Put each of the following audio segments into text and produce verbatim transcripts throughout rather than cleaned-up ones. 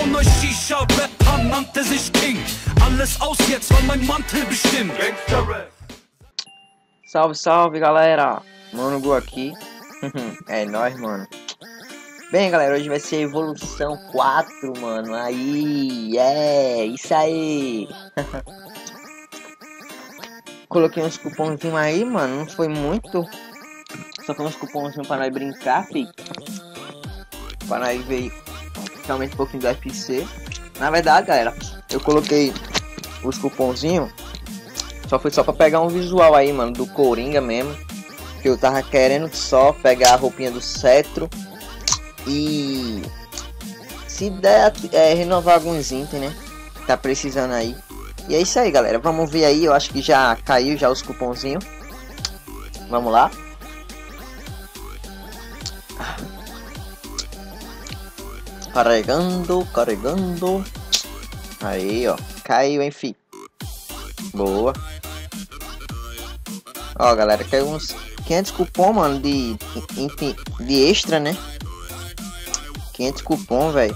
von euch Shisha-Rapper nannte sich King. Alles aus jetzt, weil mein Mantel bestimmt. Salve, salve, galera. Mano Gu aqui. É nóis, mano. Bem, galera, hoje vai ser Evolução quatro, mano. Aí, é, isso aí. Coloquei uns cupomzinhos aí, mano. Não foi muito. Só foi uns cupomzinhos pra nós brincar, fi. Pra nós ver realmente um pouquinho do F C. Na verdade, galera, eu coloquei os cupomzinhos. Só foi só pra pegar um visual aí, mano, do Coringa mesmo. Que eu tava querendo só pegar a roupinha do Cetro. E se der, é, renovar alguns itens, né? Tá precisando aí. E é isso aí, galera. Vamos ver aí. Eu acho que já caiu já os cupomzinhos. Vamos lá. Carregando, carregando. Aí, ó. Caiu, enfim. Boa. Ó, galera. Caiu uns quinhentos cupom, mano. De, de, de extra, né? quinhentos cupom, velho.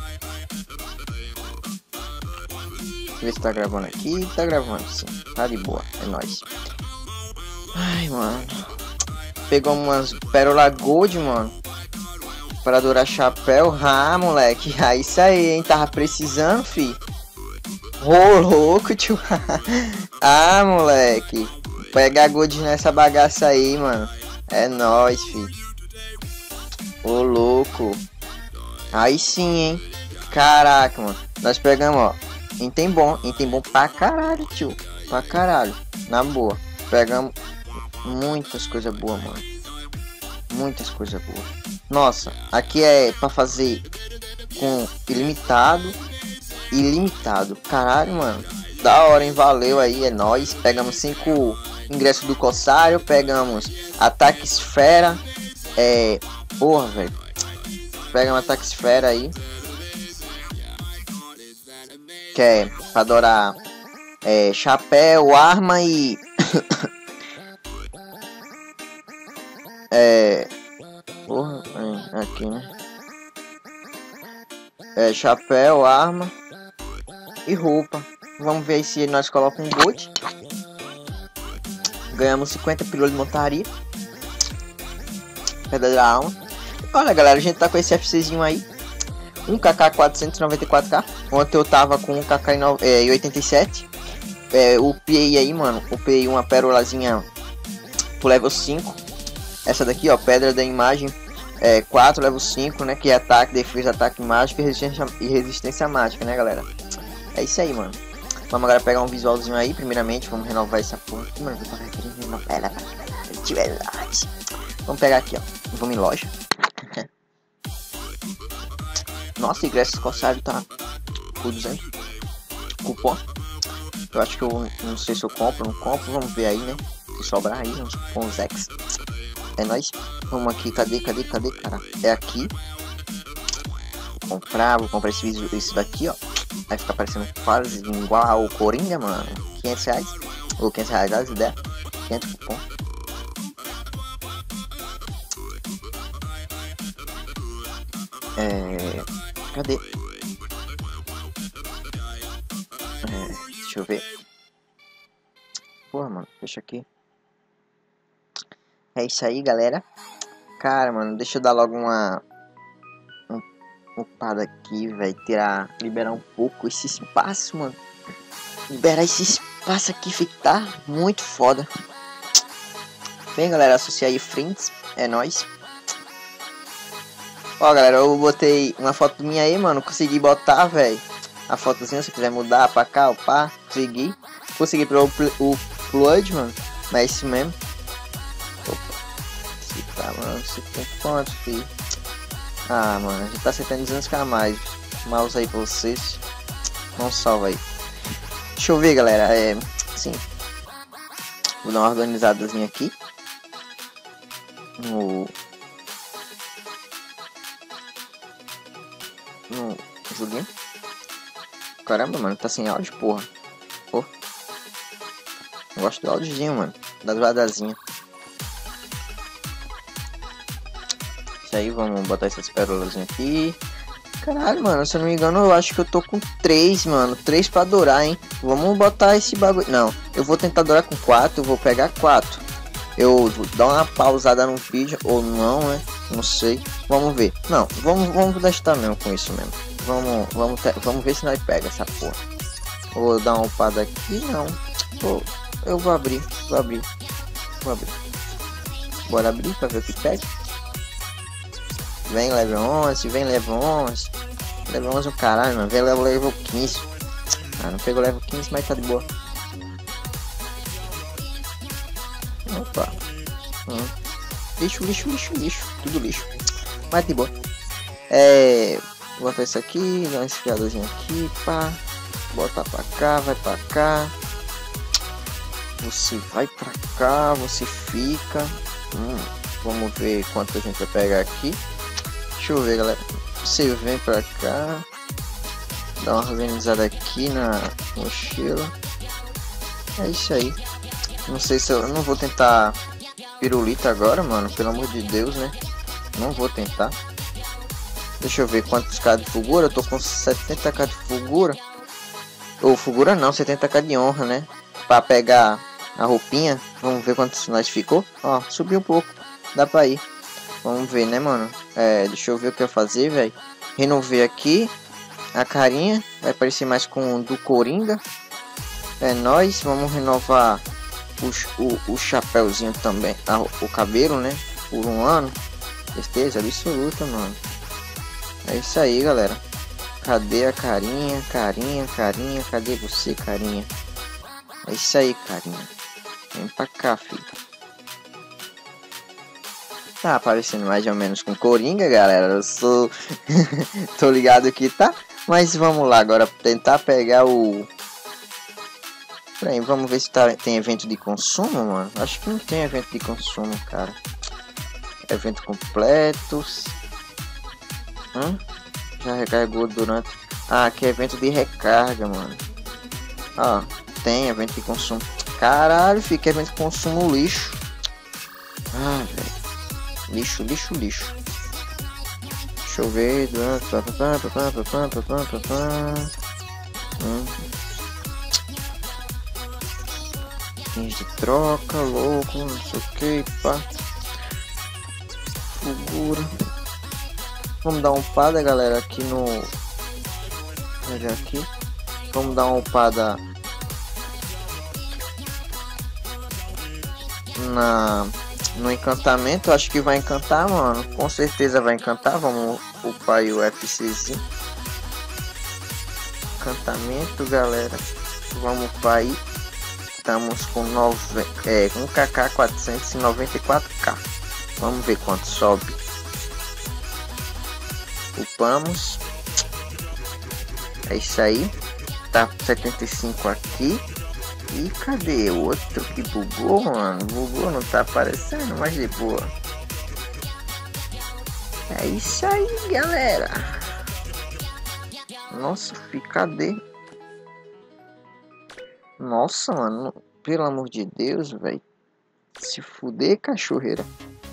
Deixa eu ver se tá gravando aqui. Tá gravando, sim. Tá de boa. É nóis. Ai, mano. Pegou umas pérola gold, mano. Para adorar chapéu. Ah, moleque. Ah, isso aí, hein. Tava precisando, fi. Ô, louco, tio. Ah, moleque. Pegar gold nessa bagaça aí, mano. É nóis, fi. Ô, louco. Aí sim, hein. Caraca, mano. Nós pegamos, ó. Item bom. Item bom pra caralho, tio. Pra caralho. Na boa. Pegamos muitas coisas boas, mano. Muitas coisas boas. Nossa, aqui é pra fazer com ilimitado. Ilimitado. Caralho, mano. Da hora, hein? Valeu aí, é nóis. Pegamos cinco ingressos do Corsário. Pegamos ataque esfera. É. Porra, velho. Pega uma ataque esfera aí. Que é pra adorar é, chapéu, arma e. é. Porra, é, aqui, né? É, chapéu, arma e roupa. Vamos ver se nós colocamos um gold. Ganhamos cinquenta pílulas de montaria. Pedra da alma. Olha, galera, a gente tá com esse FCzinho aí. um K K quatrocentos e noventa e quatro K. Ontem eu tava com um K K em oitenta e sete. É, upei aí, mano. Upei uma pérolazinha pro level cinco. Essa daqui, ó, pedra da imagem é, quatro, level cinco, né? Que é ataque, defesa, ataque mágico e resistência, e resistência mágica, né, galera? É isso aí, mano. Vamos agora pegar um visualzinho aí. Primeiramente, vamos renovar essa porra aqui, mano. Vou querendo renovar ela de verdade. Vamos pegar aqui, ó. Vamos em loja. Nossa, ingresso Corsário tá por duzentos. Cupom. Eu acho que eu não sei se eu compro ou não compro. Vamos ver aí, né? Se sobrar aí, uns cupons X. É nóis. Vamos aqui. Cadê, cadê, cadê, cara? É aqui. Vou comprar. Vou comprar esse, esse daqui, ó. Vai ficar parecendo quase igual ao Coringa, mano. quinhentos reais. Ou quinhentos reais, as ideias. quinhentos cupom. É... Cadê? É... Deixa eu ver. Porra, mano. Deixa aqui. É isso aí, galera. Cara, mano. Deixa eu dar logo uma... Um... Upada aqui, velho. Tirar... Liberar um pouco esse espaço, mano. Liberar esse espaço aqui, fica tá muito foda. Bem, galera. Associar aí friends. É nóis. Ó, galera, eu botei uma foto minha aí, mano. Consegui botar, velho. A fotozinha, se quiser mudar pra cá, opa. Consegui. Consegui pelo o Flood, mano. Mas é isso mesmo. Opa. Se tá, mano. Você tem quanto, filho? Ah, mano. A gente tá acertando duzentos k a mais. Mouse aí pra vocês. Não salva aí. Deixa eu ver, galera. É. Sim. Vou dar uma organizadazinha aqui. No. No joguinho. Caramba, mano, tá sem áudio, porra. Pô. Eu gosto do áudiozinho, mano. Da zoadazinha. Isso aí, vamos botar essas pérolas aqui. Caralho, mano, se eu não me engano, eu acho que eu tô com três, mano. Três pra adorar, hein? Vamos botar esse bagulho. Não, eu vou tentar adorar com quatro, eu vou pegar quatro. Eu vou dar uma pausada no vídeo, ou não, né? Não sei. Vamos ver. Não, vamos, vamos testar mesmo com isso mesmo. Vamos, vamos, vamos ver se nós pega essa porra. Vou dar uma upada aqui, não. Vou, eu vou abrir, vou abrir. Vou abrir. Bora abrir pra ver o que pega. Vem level onze, vem level onze. Level onze o caralho, mano. Vem level, level quinze. Ah, não pegou level quinze, mas tá de boa. Opa. Hum. Lixo, lixo, lixo, lixo. Tudo lixo. Mas de boa. É. Vou botar isso aqui, dar um esfriadorzinho aqui, pá. Botar pra cá, vai pra cá. Você vai pra cá, você fica. Hum. Vamos ver quanto a gente vai pegar aqui. Deixa eu ver, galera. Você vem pra cá. Dá uma organizada aqui na mochila. É isso aí. Não sei se eu, eu não vou tentar pirulita agora, mano. Pelo amor de Deus, né? Não vou tentar. Deixa eu ver quantos K de fulgura. Eu tô com setenta K de fulgura. Ou fulgura não, setenta K de honra, né? Pra pegar a roupinha. Vamos ver quantos nós ficou. Ó, subiu um pouco. Dá pra ir. Vamos ver, né, mano? É, deixa eu ver o que eu fazer, velho. Renovei aqui a carinha. Vai parecer mais com o do Coringa. É nóis. Vamos renovar o, o, o chapéuzinho também. A, o cabelo, né? Por um ano. Certeza absoluta, mano. É isso aí, galera. Cadê a carinha? Carinha, carinha. Cadê você, carinha? É isso aí, carinha. Vem pra cá, filho. Tá aparecendo mais ou menos com Coringa, galera. Eu sou... tô ligado que tá. Mas vamos lá agora. Tentar pegar o... Peraí, vamos ver se tá... tem evento de consumo, mano. Acho que não tem evento de consumo, cara. Evento completos. Hã? Já recarregou durante... Ah, aqui é evento de recarga, mano. Ó, tem evento de consumo. Caralho, fica evento de consumo lixo. Ah, velho. Lixo, lixo, lixo. Deixa eu ver. Hum. Fins de troca, louco, não sei o que, pá. Fulgura. Vamos dar uma upada, galera, aqui no... Olha aqui. Vamos dar uma upada na... no encantamento. Acho que vai encantar, mano. Com certeza vai encantar. Vamos upar aí o F Czinho. Encantamento, galera. Vamos upar aí. Estamos com nove, é, um K K quatrocentos e noventa e quatro K. Vamos ver quanto sobe. Upamos. É isso aí. Tá setenta e cinco aqui. E cadê o outro que bugou, mano? Bugou, não tá aparecendo, mas de boa. É isso aí, galera. Nossa, cadê? Nossa, mano. Pelo amor de Deus, velho. Se fuder, cachorreira.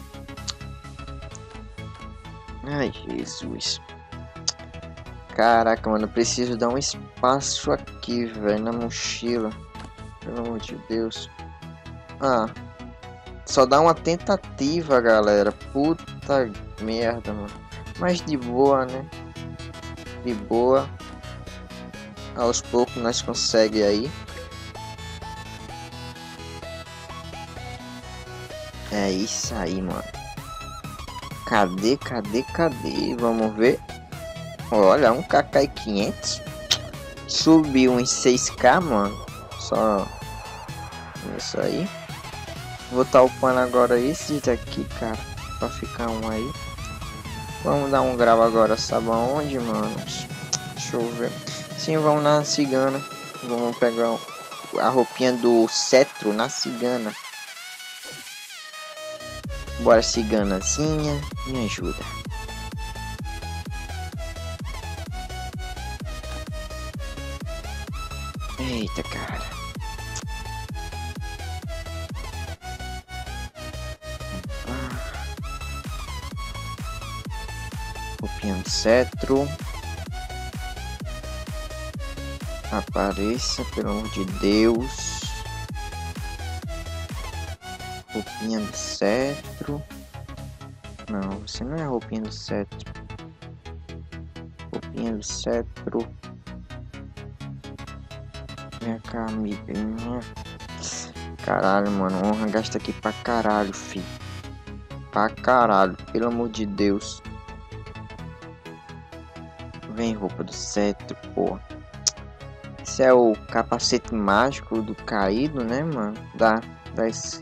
Ai, Jesus. Caraca, mano. Eu preciso dar um espaço aqui, velho, na mochila. Pelo amor de Deus. Ah. Só dá uma tentativa, galera. Puta merda, mano. Mas de boa, né? De boa. Aos poucos nós conseguimos aí. É isso aí, mano. Cadê, cadê, cadê? Vamos ver. Olha, um K K e quinhentos. Subiu uns seis K, mano. Só isso aí. Vou estar upando agora esse daqui, cara. Pra ficar um aí. Vamos dar um grau agora, sabe aonde, mano? Deixa eu ver. Sim, vamos na cigana. Vamos pegar a roupinha do cetro na cigana. Bora, ciganazinha. Me ajuda. Eita, cara. Roupinha do cetro. Apareça, pelo amor de Deus. Roupinha do cetro. Não, você não é a roupinha do cetro. Roupinha do cetro. Minha cá, amiguinha. Caralho, mano. Honra gasta aqui pra caralho, fi. Pra caralho, pelo amor de Deus. Vem, roupa do cetro, porra. Esse é o capacete mágico do caído, né, mano? Dá, dá esse.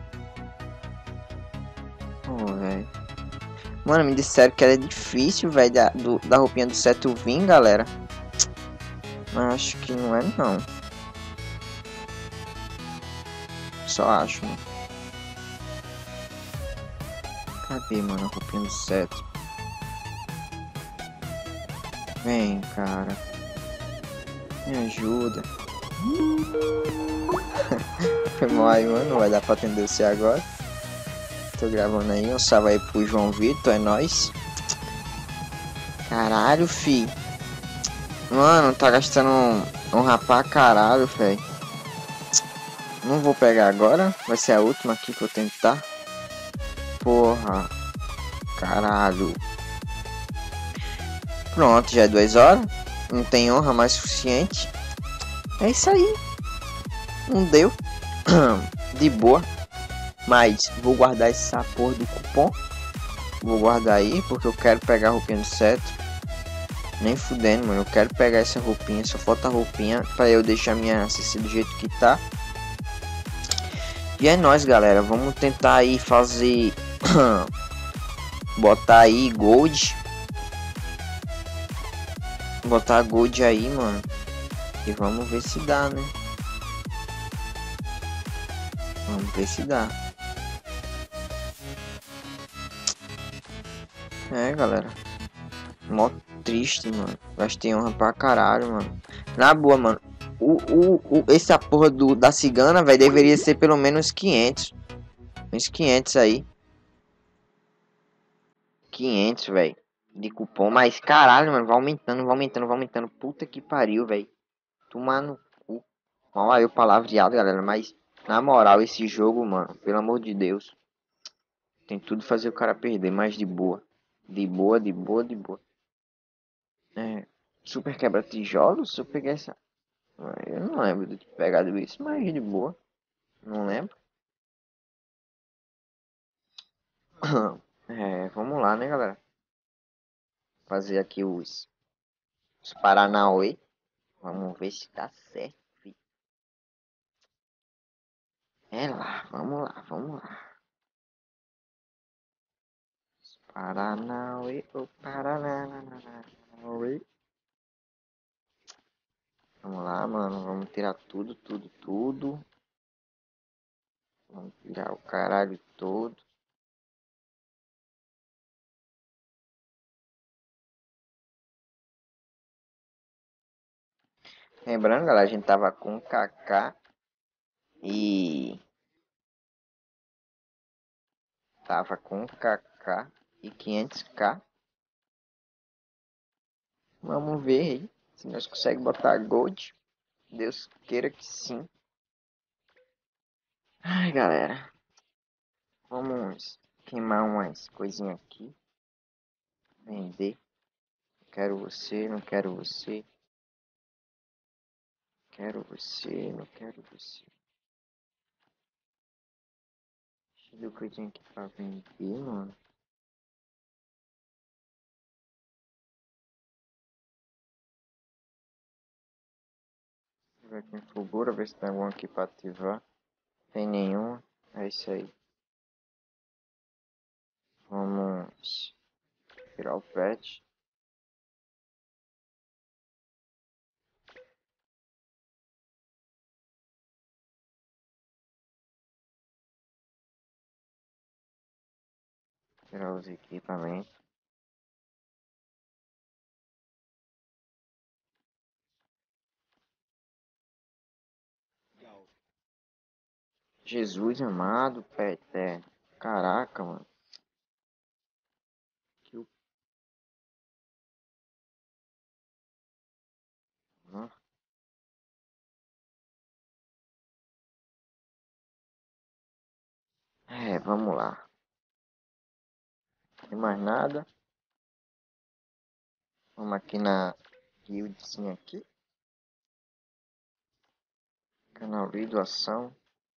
Oh, velho. Mano, me disseram que era difícil, velho, da, do, da roupinha do cetro vir, galera. Mas acho que não é, não. Só acho, mano. Cadê, mano, a roupinha do cetro? Vem, cara. Me ajuda. Foi mal aí, mano. Não vai dar pra atender você agora. Tô gravando aí. Um salve aí pro João Vitor. É nóis. Caralho, fi. Mano, tá gastando um, um rapá caralho, velho. Não vou pegar agora. Vai ser a última aqui que eu tentar. Porra. Caralho. Pronto, já é duas horas. Não tem honra mais suficiente. É isso aí. Não deu. De boa. Mas vou guardar essa porra do cupom. Vou guardar aí porque eu quero pegar a roupinha do cetro. Nem fudendo, mano. Eu quero pegar essa roupinha. Só falta a roupinha pra eu deixar minha C C do jeito que tá. E é nóis, galera. Vamos tentar aí fazer... Botar aí gold. Botar gold aí, mano. E vamos ver se dá, né? Vamos ver se dá. É, galera. Mó triste, mano. Gastei honra pra caralho, mano. Na boa, mano. O, o, o, essa porra do, da cigana, velho, deveria ser pelo menos quinhentos. Uns quinhentos aí. quinhentos, velho. De cupom. Mas caralho, mano. Vai aumentando, vai aumentando, vai aumentando. Puta que pariu, velho. Tomar no cu. Mal aí o palavreado, galera. Mas, na moral, esse jogo, mano. Pelo amor de Deus. Tem tudo fazer o cara perder. Mas de boa. De boa, de boa, de boa. É. Super quebra-tijolos? Se eu peguei essa. Eu não lembro de ter pegado isso, mas de boa. Não lembro. É, vamos lá, né, galera? Fazer aqui os, os Paranauê. Vamos ver se tá certo, filho. É lá, vamos lá, vamos lá. Os Paranauê, o Paranauê. Vamos lá, mano. Vamos tirar tudo, tudo, tudo. Vamos tirar o caralho todo. Lembrando, galera, a gente tava com Kaká e... Tava com Kaká e quinhentos k. Vamos ver aí se nós conseguimos botar gold. Deus queira que sim. Ai, galera. Vamos queimar umas coisinhas aqui. Vender. Quero você, não quero você. Quero você, não quero você. Deixa eu ver o que eu tinha aqui pra vender, mano. Deixa eu ver aqui em Fulgura, ver se tem algum aqui pra ativar. Tem nenhum. É isso aí. Vamos tirar o pet. Tirar os equipamentos. Jesus amado, pet. É. Caraca, mano. Que o... É, vamos lá. Tem mais nada. Vamos aqui na guildzinha aqui. Canal de doação.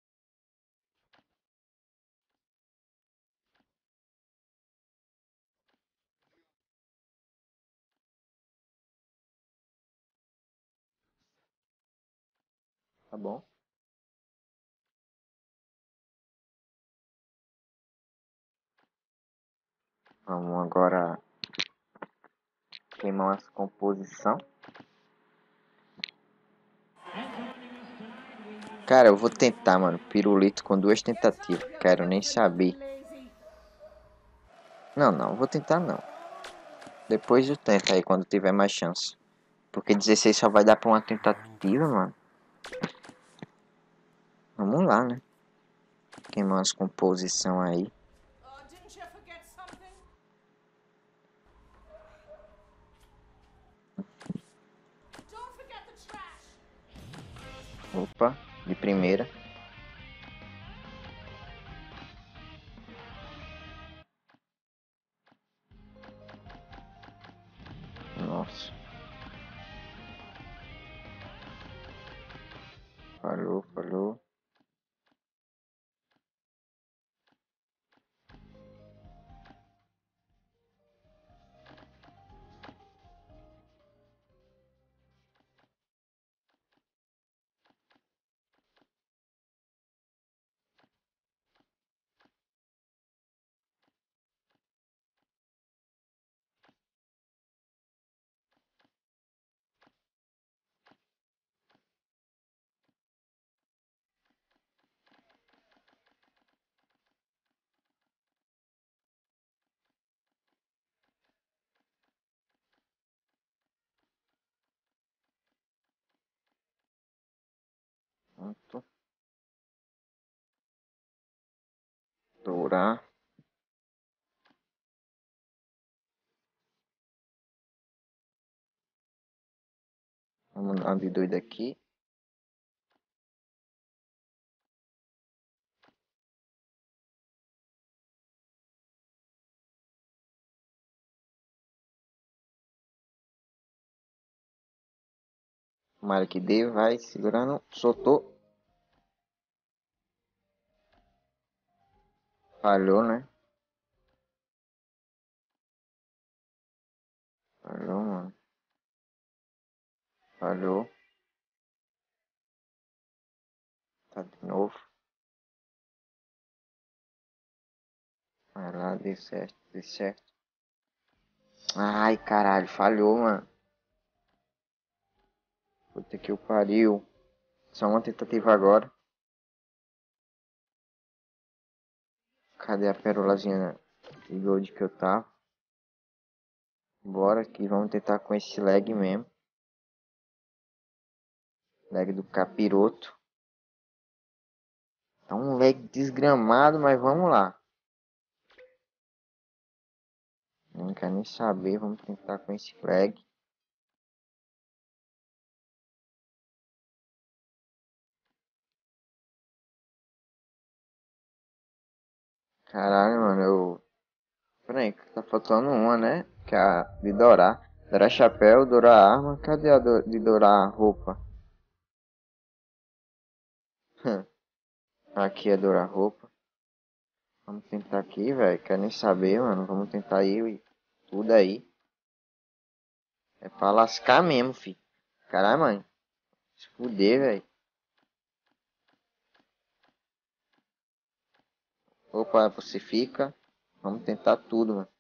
Tá bom. Vamos agora queimar essa composição. Cara, eu vou tentar, mano. Pirulito com duas tentativas. Quero nem saber. Não, não. Vou tentar não. Depois eu tento aí quando tiver mais chance. Porque dezesseis só vai dar pra uma tentativa, mano. Vamos lá, né? Queimar as composição aí. Opa, de primeira. Nossa. Falou, falou. Pronto. Dourar. Vamos dar de doido aqui. Tomara que dê, vai segurando. Soltou. Falhou, né? Falhou, mano. Falhou. Tá de novo. Vai lá, deu certo, deu certo. Ai, caralho, falhou, mano. Puta que o pariu. Só uma tentativa agora. Cadê a perolazinha de gold que eu tava? Bora que vamos tentar com esse lag mesmo. Lag do capiroto. Tá um lag desgramado, mas vamos lá. Não quero nem saber, vamos tentar com esse lag. Caralho, mano, eu... Peraí, tá faltando uma, né? Que é a de dourar. Dourar chapéu, dourar arma. Cadê a do... de dourar roupa? Aqui é dourar roupa. Vamos tentar aqui, velho. Quero nem saber, mano. Vamos tentar aí, tudo aí. É pra lascar mesmo, fi. Caralho, mano. Se fuder, velho. Opa, você fica. Vamos tentar tudo, mano.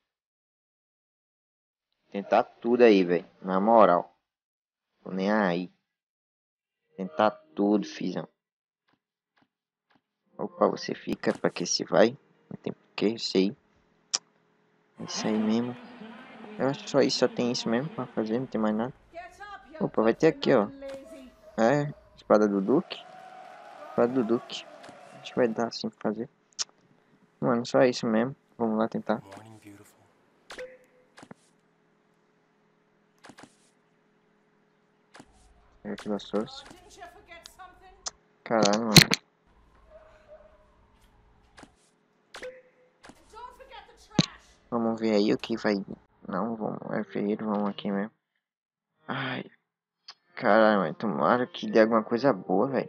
Tentar tudo aí, velho. Na moral. Tô nem aí. Tentar tudo, fizão. Opa, você fica. Pra que se vai? Não tem porquê, eu sei. É isso aí mesmo. Eu acho que só isso, só tem isso mesmo pra fazer, não tem mais nada. Opa, vai ter aqui, ó. É, espada do Duque. Espada do Duque. Acho que vai dar assim pra fazer. Mano, só isso mesmo. Vamos lá tentar. Pega aqui as forças. Caralho, mano. Vamos ver aí o que vai... Não, vamos... É feio, vamos aqui mesmo. Ai, caralho, mas tomara que dê alguma coisa boa, velho.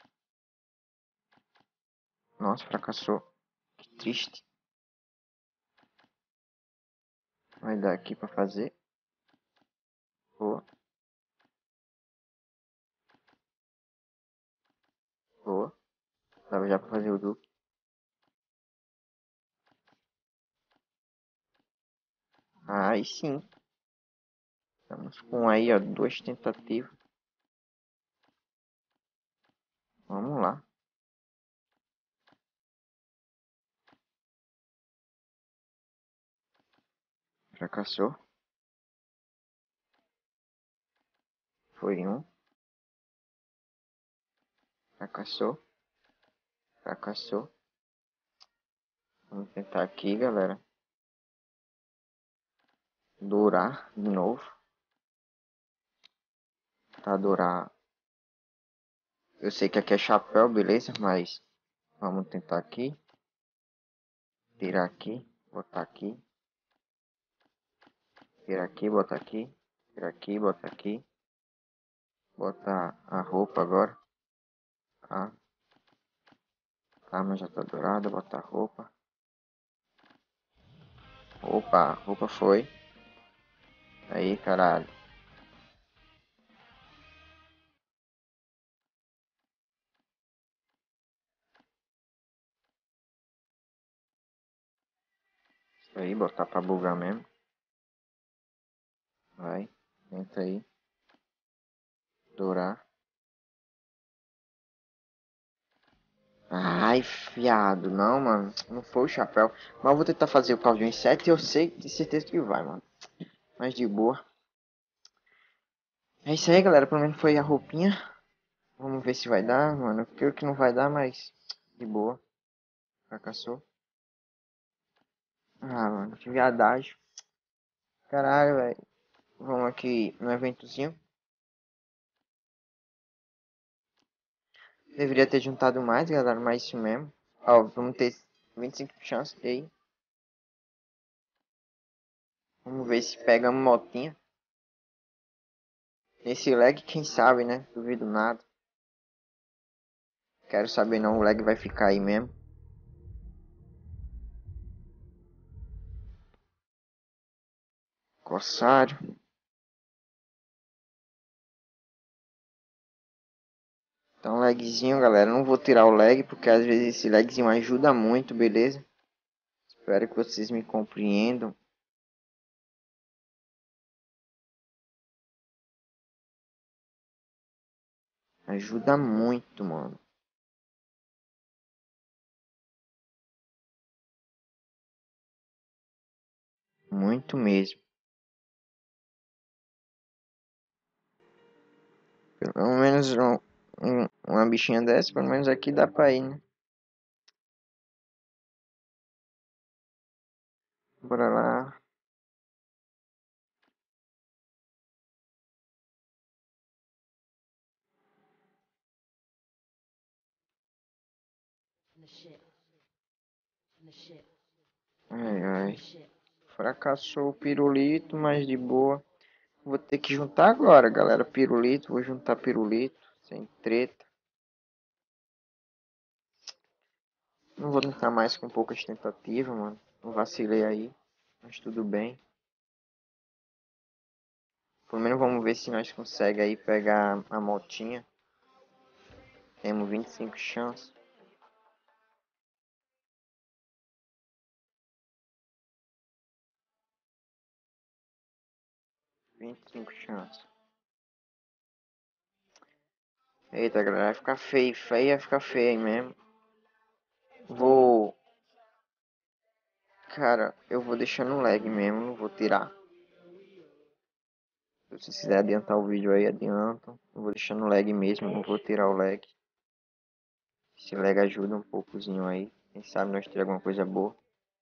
Nossa, fracassou. Que triste. Vai dar aqui pra fazer. Boa. Boa. Dava já pra fazer o duplo. Aí sim. Estamos com aí, ó, duas tentativas. Vamos lá. Fracassou. Foi um. Fracassou. Fracassou. Vamos tentar aqui, galera. Dourar de novo. Tá, dourar. Eu sei que aqui é chapéu, beleza? Mas vamos tentar aqui. Tirar aqui. Botar aqui. Tirar aqui, botar aqui. Tirar aqui, botar aqui. Botar a roupa agora. A arma já tá dourada. Botar a roupa. Opa, a roupa foi. Aí, caralho. Isso aí, botar pra bugar mesmo. Vai. Entra aí. Dourar. Ai, fiado. Não, mano. Não foi o chapéu. Mas eu vou tentar fazer o Claudio em sete e eu sei, de certeza que vai, mano. Mas de boa. É isso aí, galera. Pelo menos foi a roupinha. Vamos ver se vai dar, mano. Eu creio que não vai dar, mas de boa. Fracassou. Ah, mano. Que viadagem. Caralho, velho. Vamos aqui no eventozinho. Deveria ter juntado mais, galera. Mas isso mesmo. Ó, vamos ter vinte e cinco chances aí. Vamos ver se pegamos motinha. Esse lag, quem sabe, né? Duvido nada. Quero saber não, o lag vai ficar aí mesmo. Corsário. Então, lagzinho, galera. Não vou tirar o lag, porque às vezes esse lagzinho ajuda muito, beleza? Espero que vocês me compreendam. Ajuda muito, mano. Muito mesmo. Pelo menos um, um, uma bichinha dessa, pelo menos aqui dá pra ir, né? Bora lá. Ai, ai. Fracassou o pirulito, mas de boa. Vou ter que juntar agora, galera. Pirulito, vou juntar pirulito. Sem treta. Não vou tentar mais com poucas tentativas, mano. Não vacilei aí. Mas tudo bem. Pelo menos vamos ver se nós conseguimos aí pegar a motinha. Temos vinte e cinco chances. vinte e cinco chances. Eita, galera. Vai ficar feio. Feio vai ficar feio mesmo. Vou... Cara, eu vou deixar no lag mesmo. Não vou tirar. Se vocês quiserem adiantar o vídeo aí, adiantam. Eu vou deixar no lag mesmo. Não vou tirar o lag. Esse lag ajuda um poucozinho aí. Quem sabe nós ter alguma coisa boa.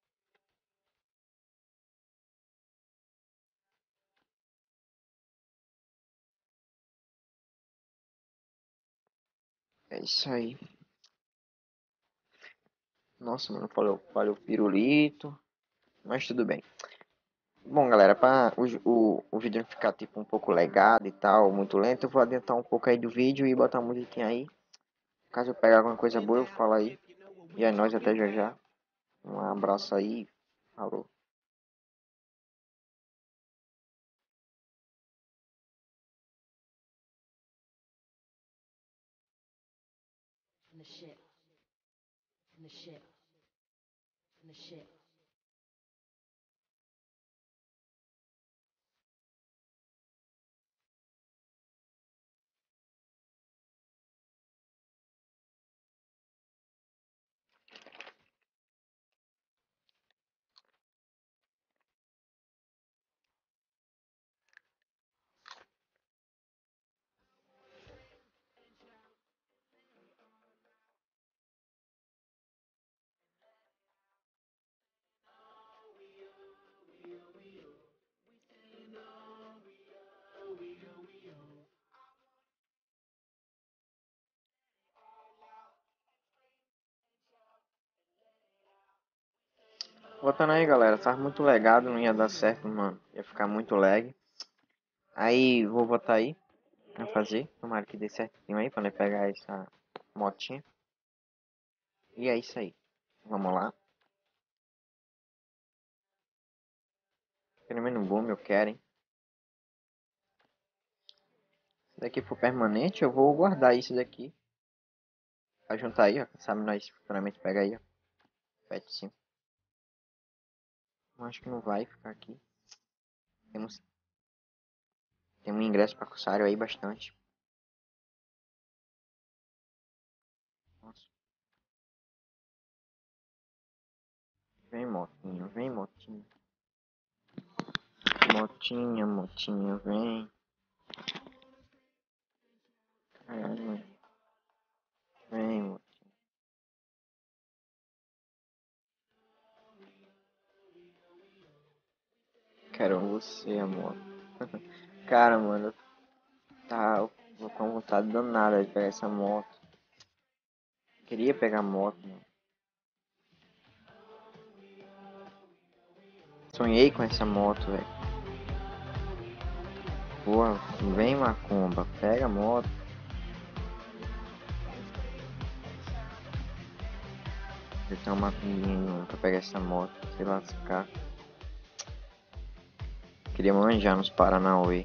É isso aí. Nossa, mano, falou, falou pirulito. Mas tudo bem. Bom, galera, para o, o, o vídeo não ficar tipo um pouco legado e tal, muito lento, eu vou adiantar um pouco aí do vídeo e botar a musiquinha aí. Caso eu pegar alguma coisa boa, eu falo aí. E é nóis, até já já. Um abraço aí. Falou. From the ship. From the ship. From the ship. Voltando aí, galera. Tava muito legado, não ia dar certo, mano. Ia ficar muito lag. Aí, vou botar aí. Pra fazer. Tomara que dê certinho aí, pra nós pegar essa motinha. E é isso aí. Vamos lá. Pelo menos boom, eu quero, hein. Se daqui for permanente, eu vou guardar isso daqui. Pra juntar aí, ó. Sabe, nós futuramente pega aí, ó. Pet sim. Eu acho que não vai ficar aqui. Temos, tem um ingresso pra cursário aí bastante. Nossa. Vem motinha, vem motinha. Motinha, motinha, vem. Caralho, vem, motinha. Quero você, amor. Cara, mano, tá, eu tô com vontade danada de pegar essa moto. Queria pegar moto, mano. Sonhei com essa moto, velho. Porra, vem macumba, pega a moto. Eu tenho uma macumbinha pra pegar essa moto, sei lá, lascar. Queria manjar nos Paranauê.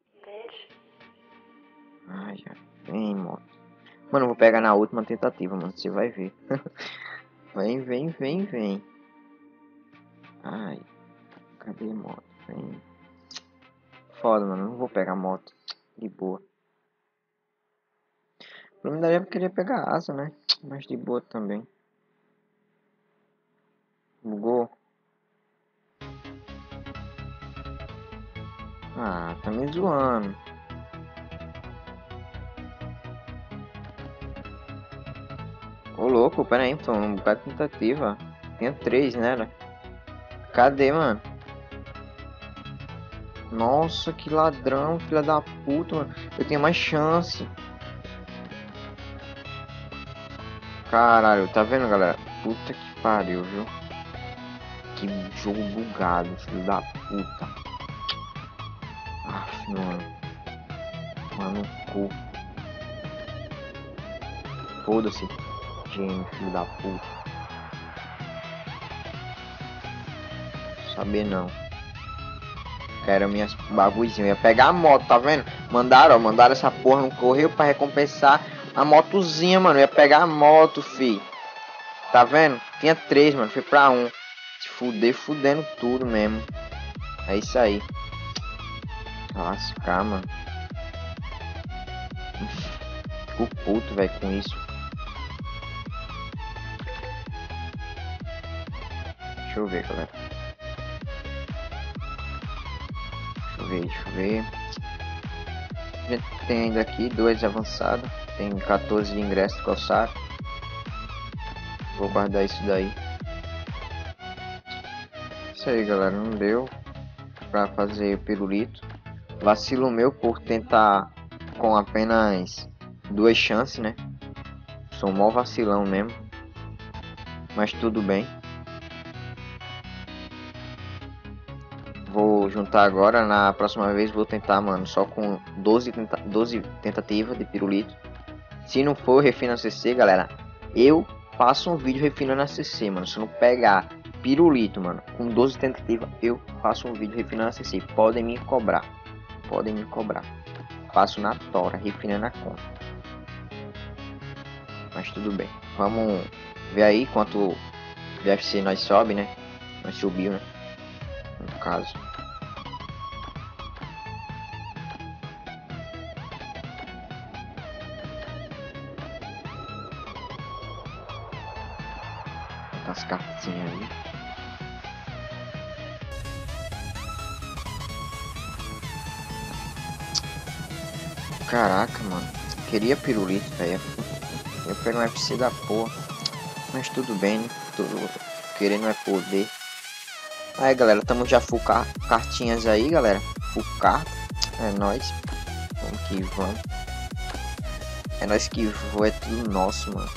Ai, ai, vem, moto. Mano, eu vou pegar na última tentativa, mano, você vai ver. Vem, vem, vem, vem. Ai, cadê a moto? Vem. Foda, mano, não vou pegar moto. De boa. Pra mim daria eu queria pegar asa, né? Mas de boa também. Bugou. Ah, tá me zoando. Ô louco, pera aí, então, um bocado de tentativa. Tinha três, né? Cadê, mano? Nossa, que ladrão, filha da puta, mano. Eu tinha mais chance. Caralho, tá vendo, galera? Puta que pariu, viu? Que jogo bugado, filho da puta. Aff, mano. Mano, cu. Foda-se. Gênio, filho da puta. Saber não. Quero minhas bagulhozinhos. Ia pegar a moto, tá vendo? Mandaram, ó, mandaram essa porra no correio pra recompensar a motozinha, mano. Ia pegar a moto, fi. Tá vendo? Tinha três, mano. Foi pra um. Se fuder, fudendo tudo mesmo. É isso aí. Lascar, mano. Fico puto, velho, com isso. Deixa eu ver, galera. Deixa eu ver, deixa eu ver. A gente tem ainda aqui dois avançados. Tem quatorze de ingresso calçado. Vou guardar isso daí. Isso aí, galera. Não deu pra fazer pirulito. Vacilo meu por tentar com apenas duas chances, né? Sou mó vacilão mesmo. Mas tudo bem. vou juntar agora. Na próxima vez vou tentar, mano, só com doze, tenta doze tentativas de pirulito. Se não for refino C C, galera, eu faço um vídeo refinando a C C, mano. Se não pegar pirulito, mano, com doze tentativas, eu faço um vídeo refinando a C C. Podem me cobrar. Podem me cobrar. Faço na tora, refinando a conta. Mas tudo bem. Vamos ver aí quanto V F C nós sobe, né? Nós subiu, né? No caso. As cartinhas aí. Caraca, mano. Queria pirulito, velho. Eu pego um F C da porra. Mas tudo bem, né? Tudo querendo é poder. Aí, galera, tamo já full car cartinhas aí, galera. Full carta. É nóis. Vamos que vamos. É nóis que voa, é tudo nosso, mano.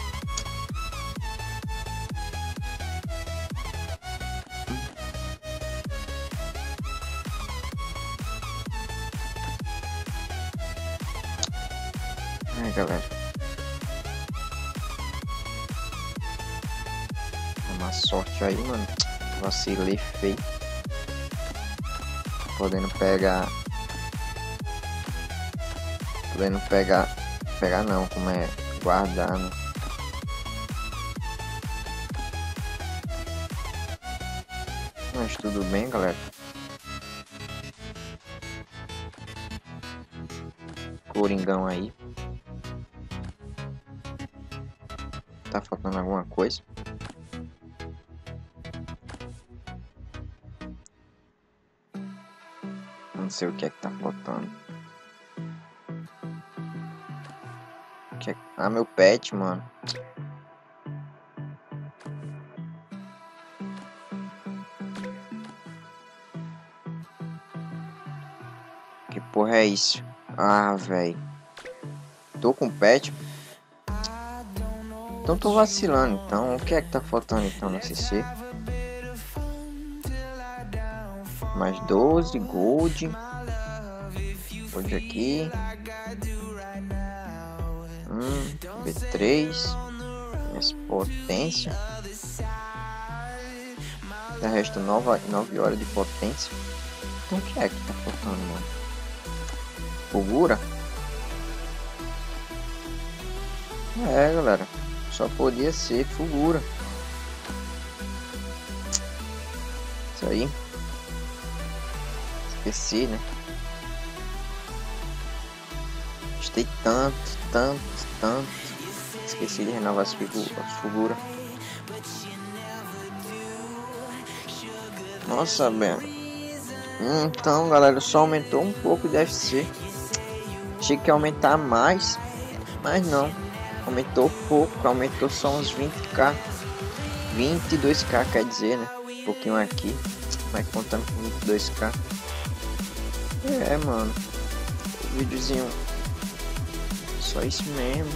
Ai, galera. Uma sorte aí, mano. Vacilei feio. Podendo pegar. Podendo pegar. Pegar não, como é? Guardar, né? Mas tudo bem, galera. Coringão aí. Tá faltando alguma coisa? Não sei o que é que tá faltando. O que é... Ah, meu pet, mano. Que porra é isso? Ah, velho. Tô com pet. Então tô vacilando. Então o que é que tá faltando então no C C? Mais doze gold. Gold aqui. Hum, B três. Essa potência. Da resto nove horas de potência. Então o que é que tá faltando, mano? Fulgura? É, galera. Só podia ser Fulgura. Isso aí. Esqueci, né? Gostei tanto, tanto, tanto. Esqueci de renovar as Fulgura. Nossa, bem. Então, galera, só aumentou um pouco de F C. Achei que ia aumentar mais, mas não. Aumentou pouco, aumentou só uns vinte k. vinte e dois k, quer dizer, né? Um pouquinho aqui, mas contando com vinte e dois k. É, mano. Videozinho. Só isso mesmo.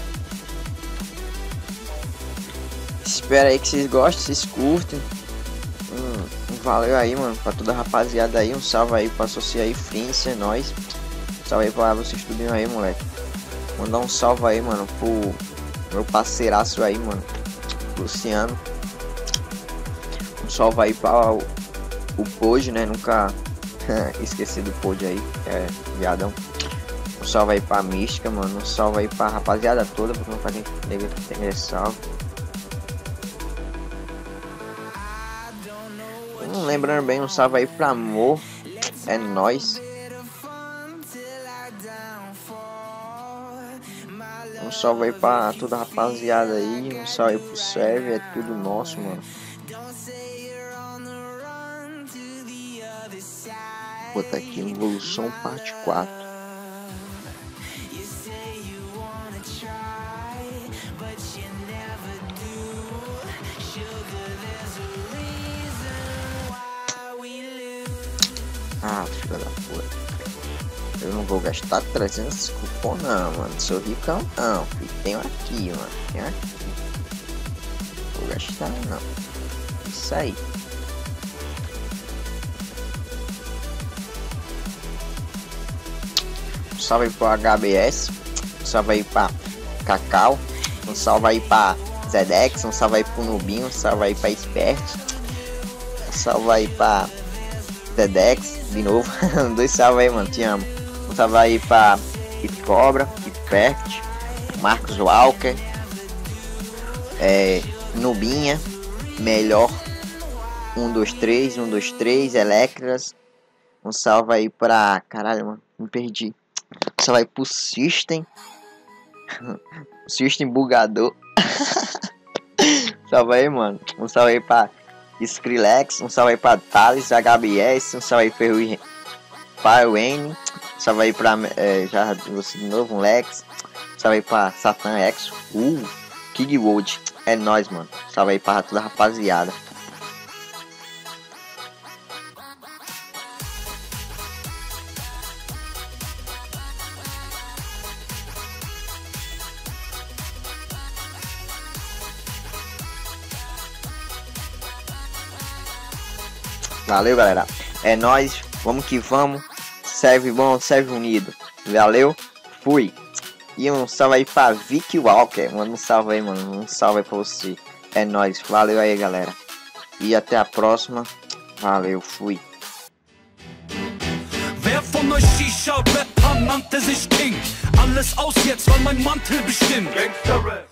Espero aí que vocês gostem, vocês curtem. Hum, valeu aí, mano, pra toda a rapaziada aí. Um salve aí pra associar aí, Frince, é nóis. Salve aí pra vocês tudinho aí, moleque. Mandar um salve aí, mano, pro meu parceiraço aí, mano, Luciano. Um salve aí pra o, o Pod, né? Nunca esqueci do Pod aí, é viadão. Um salve aí pra Mística, mano. Um salve aí pra rapaziada toda, porque não faz ninguém tem salve. Hum, lembrando bem, um salve aí pra Amor. É nóis. Um salve aí pra toda a rapaziada aí. Um salve aí pro serve, é tudo nosso, mano. Vou botar aqui Evolução parte quatro. Ah, filha da puta. Eu não vou gastar trezentos cupom não, mano. Sou ricão não, filho. Tenho aqui, mano. Tenho aqui. Vou gastar não. Isso aí. Um salve aí pro H B S. Um salve aí pra Cacau. Um salve aí pra Zedex. Um salve aí pro Nubinho. Um salve aí pra Expert. Um salve aí pra Zedex. De novo. Dois salve aí, mano. Te amo. Um salve aí pra Cobra, Expert, Marcos Walker, é, Nubinha, Melhor, um, dois, três, um, dois, três, Electras. Um salve aí pra... Caralho, mano, me perdi. Um salve aí pro System. System bugador. Salve aí, mano. Um salve aí pra Skrillex. Um salve aí pra Thales, H B S. Um salve aí pra Wayne. Um salve aí pra... É, já você de novo, um Lex. Um salve aí pra Satan X. Uh, Kid Wood. É nóis, mano. Um salve aí pra toda a rapaziada. Valeu, galera. É nóis. Vamos que vamos. Serve bom, serve unido. Valeu. Fui. E um salve aí pra Vicky Walker. Manda um salve aí, mano. Um salve aí pra você. É nóis. Valeu aí, galera. E até a próxima. Valeu. Fui. Wer von euch Shisha-Rapper nannte sich King? Alles aus jetzt, weil mein Mantel bestimmt. Gangster-Rap.